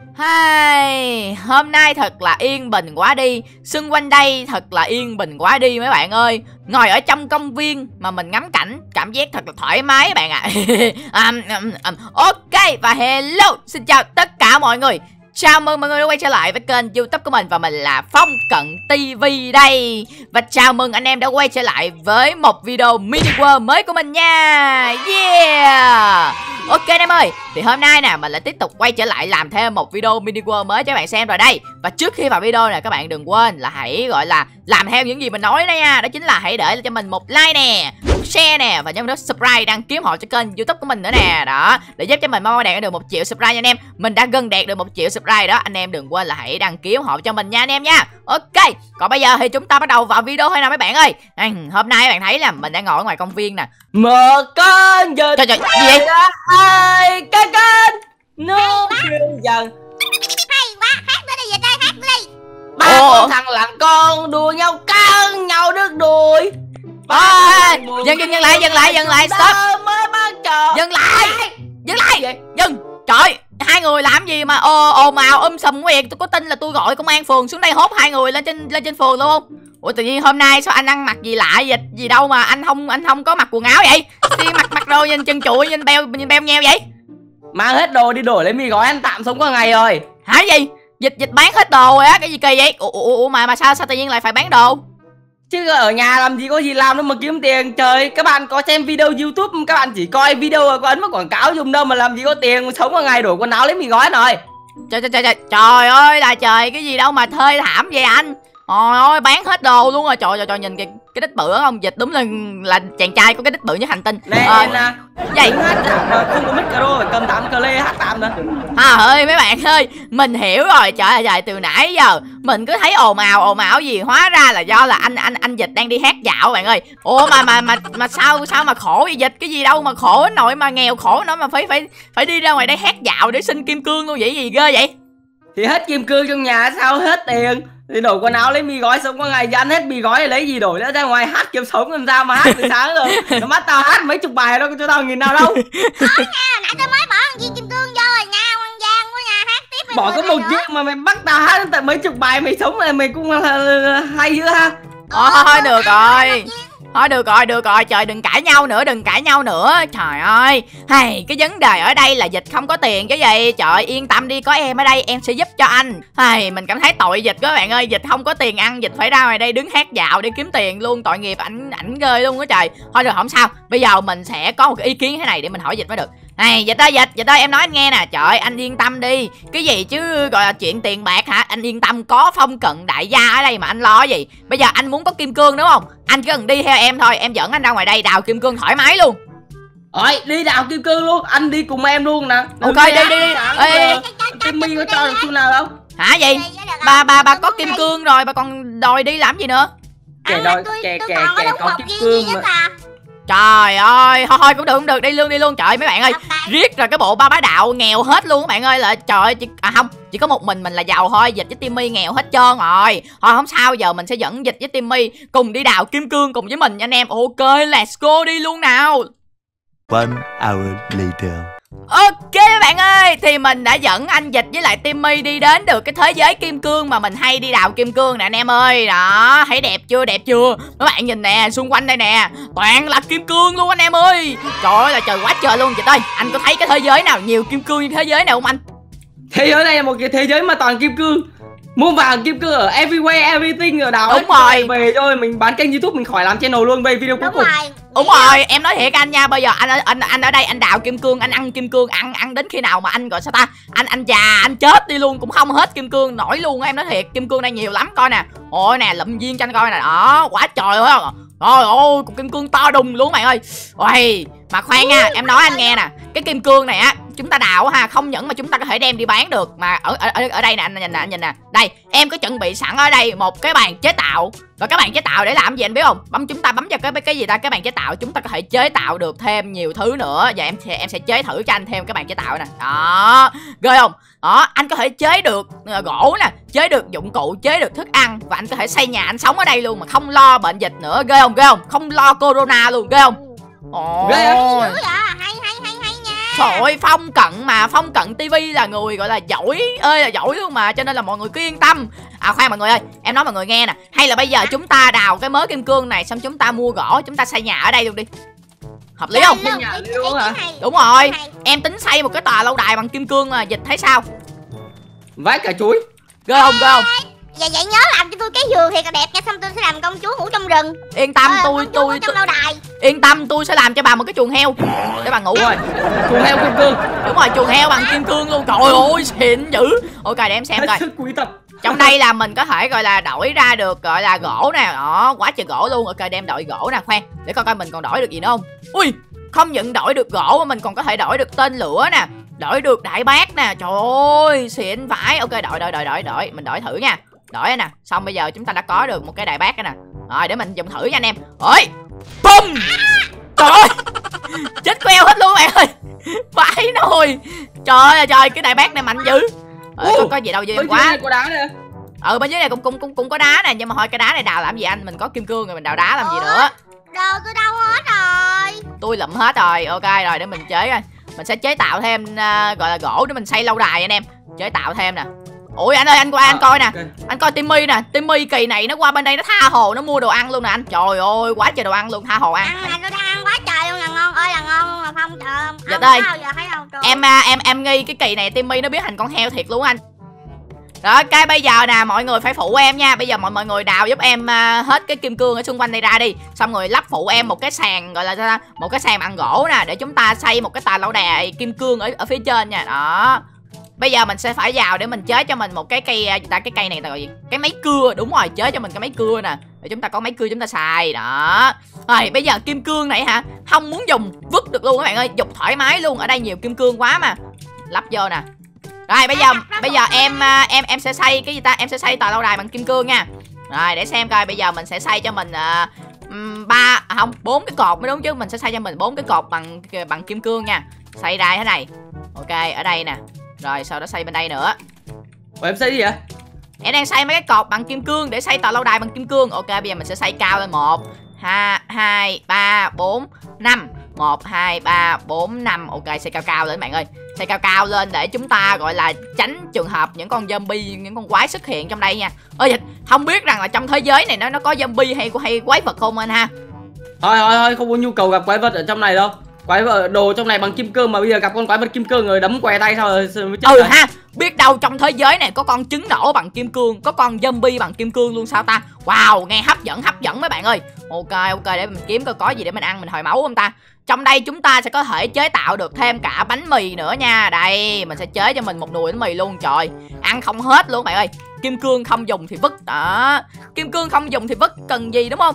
Hai, hôm nay thật là yên bình quá đi. Xung quanh đây thật là yên bình quá đi mấy bạn ơi. Ngồi ở trong công viên mà mình ngắm cảnh, cảm giác thật là thoải mái bạn ạ. Ok, và hello, xin chào tất cả mọi người. Chào mừng mọi người đã quay trở lại với kênh YouTube của mình. Và mình là Phong Cận TV đây. Và chào mừng anh em đã quay trở lại với một video mini world mới của mình nha. Yeah. Ok anh em ơi, thì hôm nay nè mình lại tiếp tục quay trở lại làm thêm một video mini world mới cho các bạn xem rồi đây. Và trước khi vào video này các bạn đừng quên là hãy gọi là làm theo những gì mình nói đây nha. Đó chính là hãy để cho mình một like nè, một share nè, và nhấn nút subscribe đăng ký ủng hộ cho kênh YouTube của mình nữa nè. Đó, để giúp cho mình mau đạt được 1 triệu subscribe nha anh em. Mình đã gần đạt được 1 triệu subscribe đó. Anh em đừng quên là hãy đăng ký ủng hộ cho mình nha anh em nha. Ok, còn bây giờ thì chúng ta bắt đầu vào video thôi nào mấy bạn ơi. Hôm nay các bạn thấy là mình đang ngồi ở ngoài công viên nè. Một con giờ Trời, gì vậy? hai cái kênh nó dần Hay quá, hát nữa đi, về đây hát đi. ba con thằng lằn con đua nhau cắn nhau đứt đuôi. Dừng lại, stop. Mới bắt trò. Dừng lại. Dừng. Trời, hai người làm gì mà ồn ào sùm quá vậy? Tôi có tin là tôi gọi công an phường xuống đây hốt hai người lên trên phường luôn không? Ủa tự nhiên hôm nay sao anh ăn mặc gì lạ dịch gì đâu mà anh không có mặc quần áo vậy? Đi mặc đồ nhìn chân chuỗi nhìn beo nheo vậy? Mang hết đồ đi đổi lấy mì gói ăn tạm sống qua ngày rồi. Hả gì? Dịch bán hết đồ rồi á, cái gì kỳ vậy? Ủa mà sao tự nhiên lại phải bán đồ? Chứ ở nhà làm gì có gì làm đâu mà kiếm tiền. Trời, các bạn có xem video YouTube, các bạn chỉ coi video có ấn vào quảng cáo dùng đâu mà làm gì có tiền sống qua ngày đổi quần áo lấy mì gói rồi. Trời ơi là trời, cái gì đâu mà thê thảm vậy anh? Trời ơi, bán hết đồ luôn rồi. Trời nhìn cái đít bự không? Dịch đúng là chàng trai có cái đít bự nhất hành tinh. Nè vậy hát tạm rồi, không có micro phải cầm tạm cờ lê hát tạm nữa. Ơi mấy bạn ơi, mình hiểu rồi. Trời ơi, từ nãy giờ mình cứ thấy ồn ào gì, hóa ra là do là anh Dịch đang đi hát dạo bạn ơi. Ủa mà sao mà khổ vậy Dịch? Cái gì đâu mà khổ nổi, mà nghèo khổ nữa mà phải đi ra ngoài đây hát dạo để xin kim cương luôn vậy, gì ghê vậy? Thì hết kim cương trong nhà sao hết tiền thì đổi quần áo lấy mì gói sống qua ngày, ăn hết mì gói thì lấy gì đổi nữa, ra ngoài hát kiếm sống làm sao mà hát từ sáng rồi. Nó bắt tao hát mấy chục bài đâu cho tao nghìn nào đâu. Thôi nha, nãy tôi mới bỏ con viên kim cương vô rồi nha, ăn gian quá nha, hát tiếp. Bỏ có một chiếc mà mày bắt tao hát tận mấy chục bài, mày sống này mày cũng là hay dữ ha. Thôi được rồi. Thôi được rồi, trời đừng cãi nhau nữa, trời ơi. Hay cái vấn đề ở đây là Dịch không có tiền chứ gì. Trời yên tâm đi, có em ở đây em sẽ giúp cho anh. Hay mình cảm thấy tội Dịch các bạn ơi, Dịch không có tiền ăn, Dịch phải ra ngoài đây đứng hát dạo để kiếm tiền luôn, tội nghiệp ảnh ghê luôn á trời. Thôi được không sao, bây giờ mình sẽ có một cái ý kiến thế này để mình hỏi Dịch mới được. Này Dịch ơi em nói anh nghe nè. Trời anh yên tâm đi, cái gì chứ gọi là chuyện tiền bạc hả? Anh yên tâm, có Phong Cận đại gia ở đây mà anh lo gì. Bây giờ anh muốn có kim cương đúng không? Anh chỉ cần đi theo em thôi, em dẫn anh ra ngoài đây đào kim cương thoải mái luôn. Rồi đi đào kim cương luôn, anh đi cùng em luôn nè. Ok đi. Timmy có cho được xu nào đâu. Hả gì? Bà có kim cương rồi, bà còn đòi đi làm gì nữa? Kẻ có kim cương mà. Trời ơi, thôi cũng được, đi luôn. Trời mấy bạn ơi, riết rồi cái bộ ba bá đạo nghèo hết luôn các bạn ơi. Là trời ơi, chỉ có một mình là giàu thôi, Dịch với Timmy nghèo hết trơn rồi. Thôi không sao, giờ mình sẽ dẫn Dịch với Timmy cùng đi đào kim cương cùng với mình nha anh em. Ok, let's go đi luôn nào. 1 hour later. Ok các bạn ơi, thì mình đã dẫn anh Dịch với lại Timmy đi đến được cái thế giới kim cương mà mình hay đi đào kim cương nè anh em ơi. Đó, thấy đẹp chưa? Các bạn nhìn nè, xung quanh đây nè, toàn là kim cương luôn anh em ơi. Trời ơi là trời, quá trời luôn Dịch ơi. Anh có thấy cái thế giới nào nhiều kim cương như thế giới này không anh? Thế giới này là một cái thế giới mà toàn kim cương. Mua vàng kim cương ở everywhere, everything ở đào. Đúng rồi. Về rồi mình bán kênh YouTube, mình khỏi làm channel luôn về video cuối cùng. Đúng rồi, em nói thiệt anh nha, bây giờ anh ở đây anh đào kim cương, anh ăn kim cương, ăn đến khi nào mà anh gọi sao ta, anh già anh chết đi luôn cũng không hết kim cương nổi luôn á, em nói thiệt, kim cương đây nhiều lắm, coi nè. Ôi nè, lụm viên cho anh coi nè, đó, quá trời ơi. Trời ơi, cục kim cương to đùng luôn mày ơi. Ôi, mà khoan nha, em nói anh nghe nè, cái kim cương này á, chúng ta đào ha, không những mà chúng ta có thể đem đi bán được mà ở đây nè, anh nhìn nè. Đây, em có chuẩn bị sẵn ở đây một cái bàn chế tạo. Và các bạn chế tạo để làm gì anh biết không? Chúng ta bấm vào cái gì ta, cái bàn chế tạo, chúng ta có thể chế tạo được thêm nhiều thứ nữa. Và em sẽ chế thử cho anh thêm cái bàn chế tạo nè. Đó, ghê không? Đó, anh có thể chế được gỗ nè, chế được dụng cụ, chế được thức ăn, và anh có thể xây nhà anh sống ở đây luôn mà không lo bệnh dịch nữa. Ghê không? Không lo corona luôn, ghê không? Ghê không? Hay nha. Trời ơi, Phong Cận mà, Phong Cận TV là người gọi là giỏi ơi là giỏi luôn mà, cho nên là mọi người cứ yên tâm. À khoan mọi người ơi, em nói mọi người nghe nè, hay là bây giờ chúng ta đào cái mớ kim cương này xong chúng ta mua gỗ, chúng ta xây nhà ở đây luôn đi. Hợp lý không? Đúng rồi, em tính xây một cái tòa lâu đài bằng kim cương mà, Dịch thấy sao? Vái cả chuối. Ghê không, ghê không? Vậy nhớ làm cho tôi cái giường thiệt là đẹp nha, xong tôi sẽ làm công chúa ngủ trong rừng. Yên tâm, tôi trong lâu đài. Yên tâm, tôi sẽ làm cho bà một cái chuồng heo để bà ngủ. Rồi, chuồng heo kim cương. Đúng rồi, chuồng heo bằng kim cương luôn. Trời ơi, xịn dữ. Ok, để em xem coi. Quý tộc. Trong đây là mình có thể gọi là đổi ra được gọi là gỗ nè. Đó, quá trời gỗ luôn. Ok, đem đổi gỗ nè, khoan. Để coi coi mình còn đổi được gì nữa không. Ui, không những đổi được gỗ mà mình còn có thể đổi được tên lửa nè, đổi được đại bác nè. Trời ơi, xịn vãi. Ok, đổi. Mình đổi thử nha. Đổi nè, xong bây giờ chúng ta đã có được một cái đại bác nè. Rồi, để mình dùng thử nha anh em. Ôi, bum. Trời ơi, chết queo hết luôn bạn ơi. Vãi nồi. Trời ơi trời, cái đại bác này mạnh dữ. Có gì đâu dư quá. Có đá nè. Bên dưới này cũng có đá nè, nhưng mà thôi cái đá này đào làm gì anh, mình có kim cương rồi mình đào đá làm gì nữa. Đồ tôi đâu hết rồi. Tôi lụm hết rồi. Ok rồi, để mình chế coi. Mình sẽ chế tạo thêm gọi là gỗ để mình xây lâu đài anh em. Chế tạo thêm nè. Ủa anh ơi, anh qua anh coi nè. Okay. Anh coi Timmy nè, Timmy kỳ này nó qua bên đây nó tha hồ nó mua đồ ăn luôn nè anh. Trời ơi, quá trời đồ ăn luôn, tha hồ ăn. Ăn tôi đang ăn quá trời luôn, là ngon ơi là ngon luôn mà Phong trời. Dạ ơi. Em nghi cái kỳ này Timmy nó biến thành con heo thiệt luôn anh. Rồi cái bây giờ nè, mọi người phải phụ em nha. Bây giờ mọi người đào giúp em hết cái kim cương ở xung quanh đây ra đi. Xong rồi lắp phụ em một cái sàn, gọi là một cái sàn bằng gỗ nè, để chúng ta xây một cái tòa lâu đài kim cương ở phía trên nha. Đó. Bây giờ mình sẽ phải vào để mình chế cho mình một cái cây, cái cây này là gọi gì? Cái máy cưa, đúng rồi, chế cho mình cái máy cưa nè. Để chúng ta có máy cưa chúng ta xài, đó. Rồi, bây giờ kim cương này hả? Không muốn dùng, vứt được luôn các bạn ơi, dùng thoải mái luôn. Ở đây nhiều kim cương quá mà. Lắp vô nè. Rồi, bây giờ em sẽ xây cái gì ta? Em sẽ xây tòa lâu đài bằng kim cương nha. Rồi, để xem coi bây giờ mình sẽ xây cho mình 4 cái cột mới đúng chứ. Mình sẽ xây cho mình 4 cái cột bằng kim cương nha. Xây ra thế này. Ok, ở đây nè. Rồi sau đó xây bên đây nữa. Ủa em xây gì vậy? Em đang xây mấy cái cột bằng kim cương để xây tòa lâu đài bằng kim cương. Ok, bây giờ mình sẽ xây cao lên 1 2 3 4 5. 1 2 3 4 5. Ok, xây cao lên bạn ơi. Xây cao lên để chúng ta gọi là tránh trường hợp những con zombie, những con quái xuất hiện trong đây nha. Ơi, không biết rằng là trong thế giới này nó có zombie hay quái vật không anh ha? Thôi không có nhu cầu gặp quái vật ở trong này đâu. Quái vật đồ trong này bằng kim cương mà bây giờ gặp con quái vật kim cương rồi đấm què tay sao rồi mới chết. Ha, biết đâu trong thế giới này có con trứng nổ bằng kim cương, có con zombie bằng kim cương luôn sao ta? Wow, nghe hấp dẫn mấy bạn ơi. Ok, để mình kiếm coi có gì để mình ăn, mình hồi máu không ta? Trong đây chúng ta sẽ có thể chế tạo được thêm cả bánh mì nữa nha. Đây, mình sẽ chế cho mình một nồi bánh mì luôn. Trời, ăn không hết luôn bạn ơi. Kim cương không dùng thì vứt. Đó, kim cương không dùng thì vứt cần gì đúng không?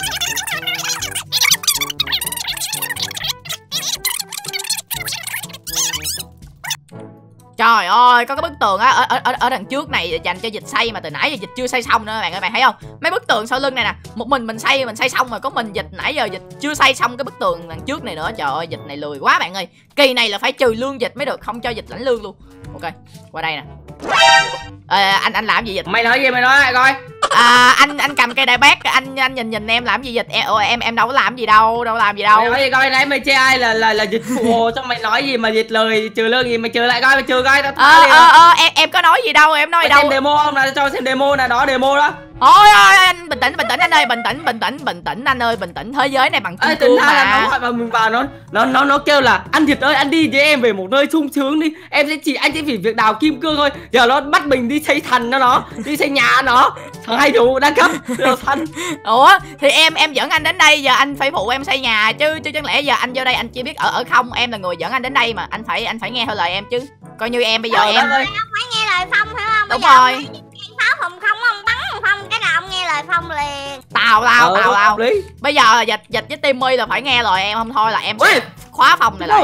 Trời ơi, có cái bức tường á ở đằng trước này dành cho Dịch xây mà từ nãy giờ Dịch chưa xây xong nữa bạn ơi, bạn thấy không? Mấy bức tường sau lưng này nè, một mình xây xong rồi, có mình Dịch nãy giờ Dịch chưa xây xong cái bức tường đằng trước này nữa. Trời ơi, Dịch này lười quá bạn ơi. Kỳ này là phải trừ lương Dịch mới được, không cho Dịch lãnh lương luôn. Ok, qua đây nè. Anh làm gì Dịch? Mày nói gì mày nói lại coi. Anh cầm cây đại bác, anh nhìn em làm gì Dịch? Em đâu có làm gì đâu, Mày nói gì coi, nãy mày chê ai là Dịch phụ hồ, xong mày nói gì mà Dịch lời trừ lương gì, mày trừ lại coi, mày trừ coi tao em có nói gì đâu, em nói gì đâu. Xem demo không nè, cho xem demo nè, đó demo đó. Ôi anh bình tĩnh anh ơi, bình tĩnh anh ơi, bình tĩnh, thế giới này bằng kim cương mà. Nó gọi vào mình vào nó kêu là anh Dịch ơi, anh đi với em về một nơi sung sướng đi, anh sẽ chỉ việc đào kim cương thôi. Giờ nó bắt mình đi xây thành nó đi xây nhà nó. Thằng hai chủ đa cấp đồ thành. Ủa thì em dẫn anh đến đây, giờ anh phải phụ em xây nhà chứ chẳng lẽ giờ anh vô đây anh chỉ biết ở không? Em là người dẫn anh đến đây mà, anh phải nghe theo lời em chứ. Coi như em bây giờ em phải nghe lời Phong phải không? Đúng rồi. Pháo Phong không bắn Phong cái nào ông nghe lời Phong liền. Tào bây giờ Dịch với Timmy là phải nghe lời em, không thôi là em sẽ khóa phòng này lại.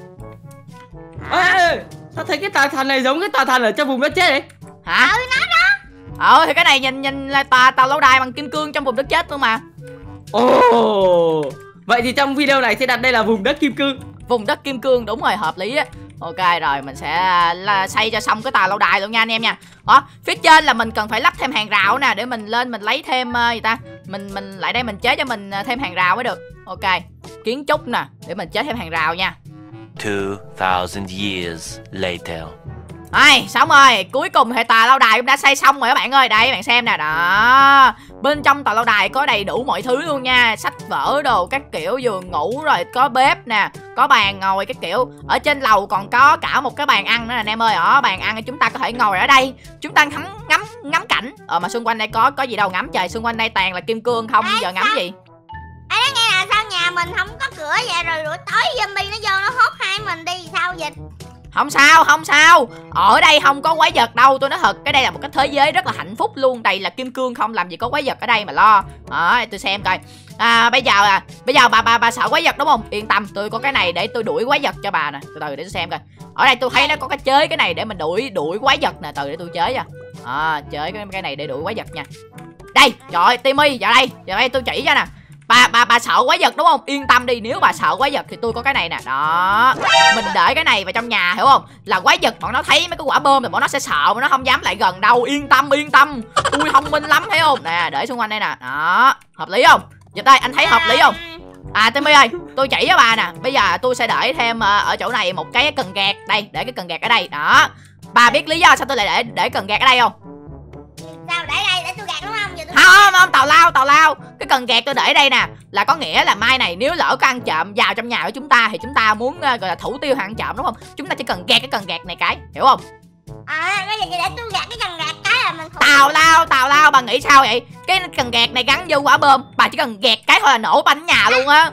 Sao thấy cái tòa thành này giống cái tòa thành ở trong vùng đất chết đấy? Hả? Nó đó. Thì cái này nhìn là tòa lâu đài bằng kim cương trong vùng đất chết luôn mà. Vậy thì trong video này sẽ đặt đây là vùng đất kim cương. Vùng đất kim cương, đúng rồi, hợp lý á. Ok rồi, mình sẽ xây cho xong cái tòa lâu đài luôn nha anh em nha. Phía trên là mình cần phải lắp thêm hàng rào nè, để mình lên mình lấy thêm gì ta? Mình lại đây mình chế cho mình thêm hàng rào mới được. Ok, kiến trúc nè, để mình chế thêm hàng rào nha. 2,000 years later. Ai, xong rồi, cuối cùng thì tòa lâu đài cũng đã xây xong rồi các bạn ơi. Đây bạn xem nè, đó. Bên trong tòa lâu đài có đầy đủ mọi thứ luôn nha. Sách vở đồ các kiểu, giường ngủ rồi có bếp nè, có bàn ngồi các kiểu. Ở trên lầu còn có cả một cái bàn ăn nữa nè anh em ơi. Ở bàn ăn chúng ta có thể ngồi ở đây, chúng ta ngắm cảnh. Mà xung quanh đây có gì đâu ngắm trời, xung quanh đây toàn là kim cương không, giờ ngắm gì. Ê, nó nghe là sao nhà mình không có cửa vậy, rồi buổi tối zombie nó vô nó hốt hai mình đi sao vậy? Không sao, không sao. Ở đây không có quái vật đâu, tôi nói thật. Cái đây là một cái thế giới rất là hạnh phúc luôn. Đầy là kim cương không, làm gì có quái vật ở đây mà lo. Tôi xem coi. Bây giờ bà sợ quái vật đúng không? Yên tâm, tôi có cái này để tôi đuổi quái vật cho bà nè. Từ từ để tôi xem coi. Ở đây tôi thấy nó có cái chế cái này để mình đuổi quái vật nè. Từ để tôi chế cho. Chế cái này để đuổi quái vật nha. Đây, trời ơi, Timmy, vào đây tôi chỉ cho nè. Bà sợ quái vật đúng không? Yên tâm đi, nếu bà sợ quái vật thì tôi có cái này nè. Đó. Mình để cái này vào trong nhà hiểu không? Là quái vật bọn nó thấy mấy cái quả bom thì bọn nó sẽ sợ, nó không dám lại gần đâu. Yên tâm. Tôi thông minh lắm thấy không? Nè, để xung quanh đây nè. Đó. Hợp lý không? Dịch đây, anh thấy hợp lý không? Timmy ơi, tôi chỉ cho bà nè. Bây giờ tôi sẽ để thêm ở chỗ này một cái cần gạt. Đây, để cái cần gạt ở đây. Đó. Bà biết lý do sao tôi lại để cần gạt ở đây không? Sao để đây để tôi gạt đúng không? Giờ tôi không, tào lao. Cái cần gạt tôi để ở đây nè, là có nghĩa là mai này nếu lỡ có ăn trộm vào trong nhà của chúng ta thì chúng ta muốn gọi là thủ tiêu ăn trộm đúng không? Chúng ta chỉ cần gạt cái cần gạt này cái, hiểu không? cái gì để tôi gạt cái cần gạt cái là mình Tào lao, bà nghĩ sao vậy? Cái cần gạt này gắn vô quả bom, bà chỉ cần gạt cái thôi là nổ bánh nhà luôn á.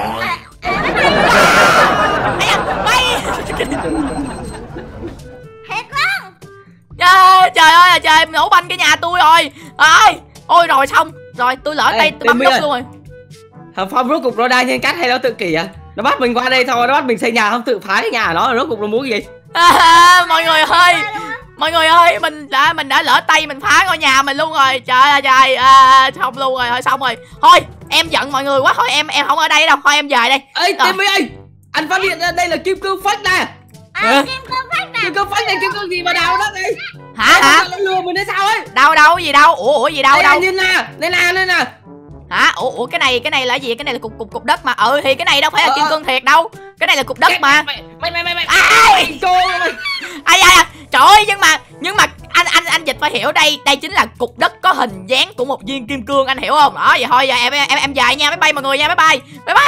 thiệt luôn. Trời ơi trời, nổ banh cái nhà tôi rồi. Ôi rồi xong rồi, tôi lỡ tay tôi bấm nút luôn rồi. Thằng Phong rốt cục nó đang nhân cách hay nó tự kỷ à? Nó bắt mình qua đây thôi, nó bắt mình xây nhà không tự phá cái nhà nó, rốt cục nó muốn gì? Mọi người ơi, mình đã lỡ tay mình phá ngôi nhà mình luôn rồi. Trời ơi xong luôn rồi, thôi xong rồi. Thôi em giận mọi người quá, thôi em không ở đây đâu, thôi em về đây. Ê Timmy ơi, anh phát hiện ra đây là kim cương fake nè. Kim cương fake nè. Kim cương fake này, kim cương gì mà đào đó này? Hả? Nó lừa mình hay sao ấy? Đâu gì đâu? Ủa gì đâu? Đây nè. Hả? Ủa cái này là gì? Cái này là cục đất mà. Thì cái này đâu phải là kim cương thiệt đâu. Cái này là cục đất mà. Mày cô mày. Trời ơi, nhưng mà anh Dịch phải hiểu đây chính là cục đất có hình dáng của một viên kim cương, anh hiểu không? Đó vậy thôi giờ em về nha, bye bye mọi người nha, bye bye.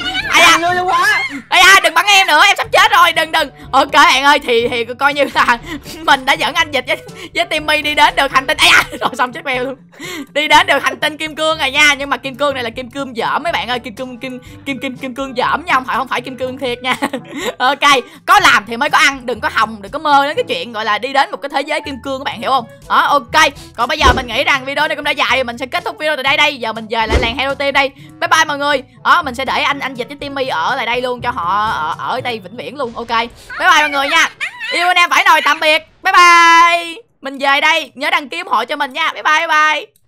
Đừng bắn em nữa, em sắp chết rồi, đừng. Ok bạn ơi, thì coi như là mình đã dẫn anh Dịch với Timmy đi đến được hành tinh. Rồi xong chết bèo luôn. Đi đến được hành tinh kim cương rồi nha, nhưng mà kim cương này là kim cương dởm mấy bạn ơi, kim cương dởm nha, không phải kim cương thiệt nha. Ok, có làm thì mới có ăn, đừng có hòng, đừng có mơ đến cái chuyện gọi là đi đến một cái thế giới kim cương, các bạn hiểu không? Đó, ok. Còn bây giờ mình nghĩ rằng video này cũng đã dài rồi, mình sẽ kết thúc video từ đây. Giờ mình về lại làng Hero Team đây. Bye bye mọi người. Đó, mình sẽ để anh Dịch với Timmy ở lại đây luôn cho họ ở đây vĩnh viễn luôn. Ok. Bye bye mọi người nha. Yêu anh em phải nồi tạm biệt. Bye bye. Mình về đây, nhớ đăng ký ủng hộ cho mình nha. Bye bye.